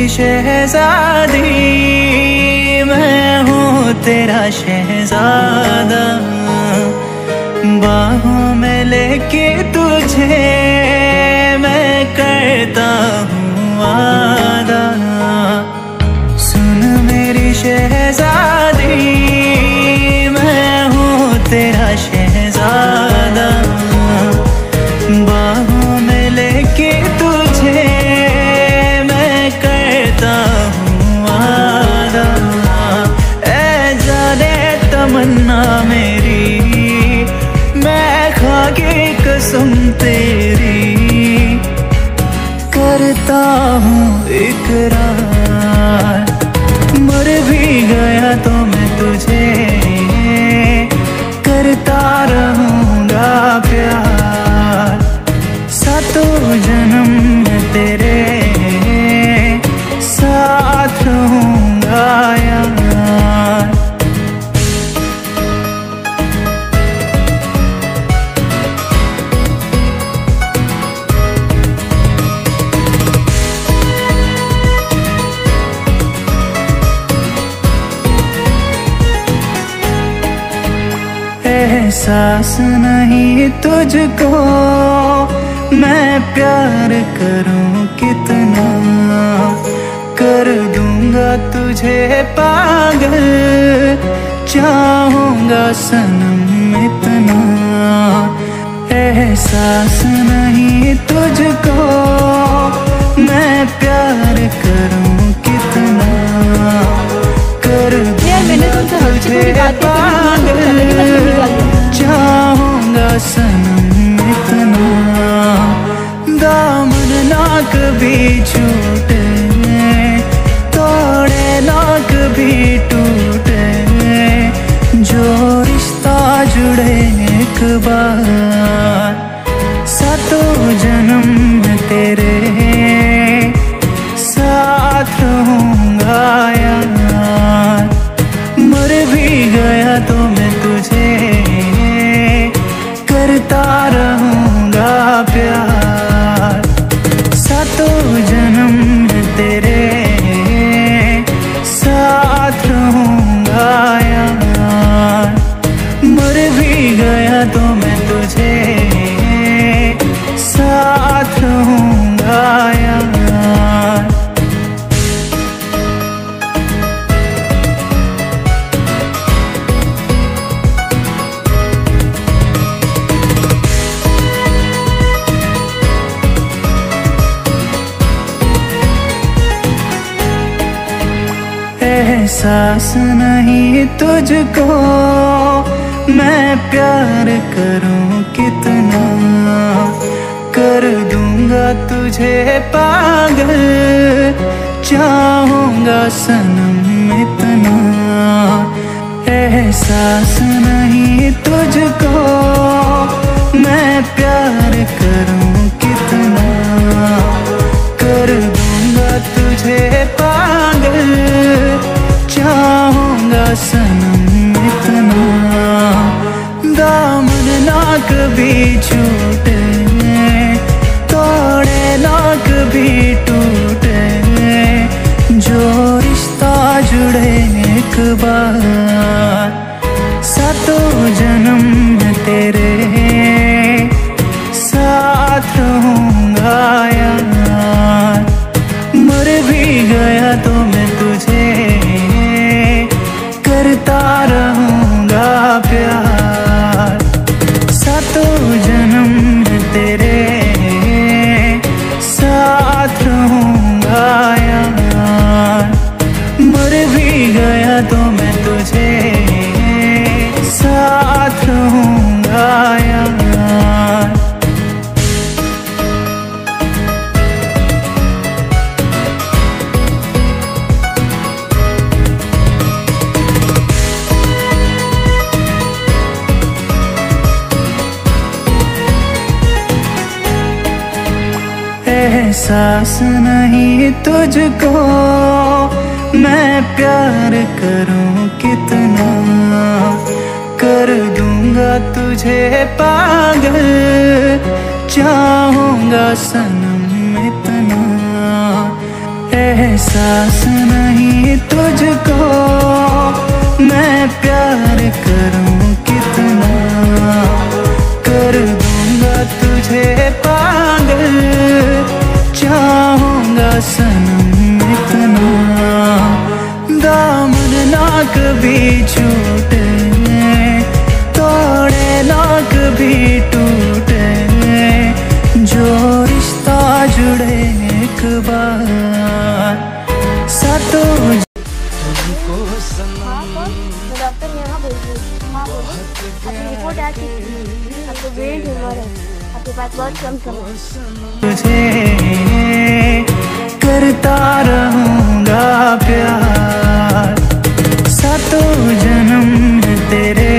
मेरी शहजादी, मैं हूँ तेरा शहजादा। बाहों में लेके तुझे मैं करता हूँ वादा। सुन मेरी शहजादी, मैं हूँ तेरा शहजादा। बाहों में लेके तुझे मैं करता हूँ वादा। ऐ जाने तमन्ना मेरी, मैं खाके कसम तेरी करता हूँ इकरार। मर भी गया तो मैं तुझे करता रहूँगा प्यार। सातों जन्म में तेरे साथ रहूँगा यार। एहसास नहीं तुझको मैं प्यार करूं कितना, कर दूंगा तुझे पागल, चाहूंगा सनम इतना। एहसास नहीं तुझको मैं प्यार करूं कितना, कर दूंगा तुझे पागल, चाहूंगा सनम इतना। दामन ना कभी छूटे, तोड़े ना कभी टूटे, जो रिश्ता जुड़े एक बार। सातों जन्म में तेरे साथ रहूंगा यार। मर भी गया तो मैं तुझे करता रहूंगा प्यार। सातों जन्म में तेरे साथ रहूंगा यार। मर भी गया तो मैं तुझे साथ रहूंगा यार। एहसास नहीं तुझको मैं प्यार करूं कितना, कर दूंगा तुझे पागल, चाहूंगा सनम इतना। एहसास नहीं तुझको मैं प्यार करूं कितना, कर दूंगा तुझे पागल, चाहूंगा सनम इतना। दामन ना कभी छूटे, तोड़े ना कभी टूटे, जो रिश्ता जुड़े एक बार। सातों जन्म में तेरे साथ रहूंगा यार। मर भी गया तो मैं तुझे करता रहूंगा प्यार। सातों जन्म में तेरे साथ रहूंगा यार। मर भी गया तो मैं तुझे साथ रहूंगा यार। एहसास नहीं तुझको मैं प्यार करूं कितना, कर दूंगा तुझे पागल, चाहूंगा सनम इतना। एहसास एहसास नहीं तुझको मैं प्यार करूं कितना, कर दूंगा तुझे पागल, चाहूंगा सनम इतना। दामन ना कभी छूटे, तोड़े ना कभी टूटे, जो रिश्ता जुड़े एक बार सातों को सनम। डॉक्टर ने यहाँ बोल आपकी रिपोर्ट आ चुकी है, आपको ब्रेन ट्यूमर है, आपके पास बहुत कम समय। तुझे करता रहूंगा प्यार, सातों जन्म तेरे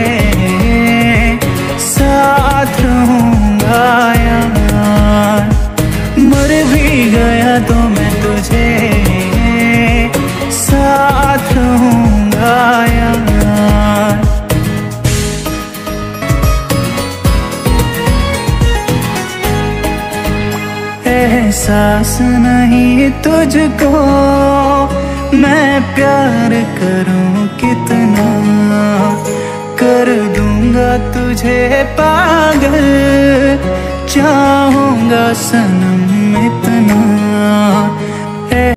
साथ रहूंगा यार। मर भी गया तो मैं तुझे साथ रहूंगा यार। एहसास नहीं तुझको मैं प्यार करूं कितना, कर दूंगा तुझे पागल, चाहूंगा सनम इतना।